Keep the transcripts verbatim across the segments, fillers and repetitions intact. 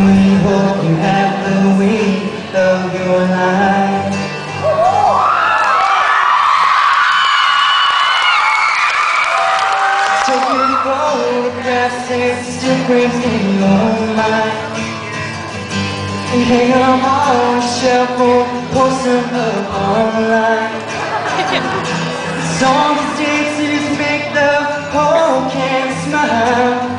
We hope you have the week of your life. Taking photographs and still frames in your mind, and hang them on a shelf or post them up online. Songs, dances make the whole camp smile.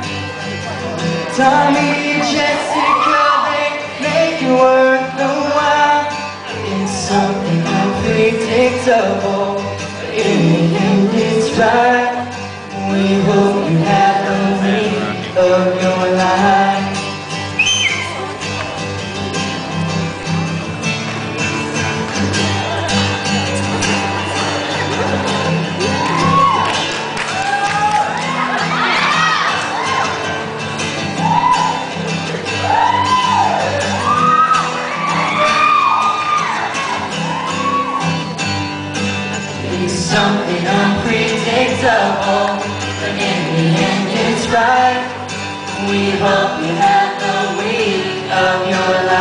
Tommy and Jessica, they make it worth the while. It's something unpredictable, but in the end it's right. We hope you have the week of your life. Something unpredictable, but in the end it's right. We hope you have the week of your life.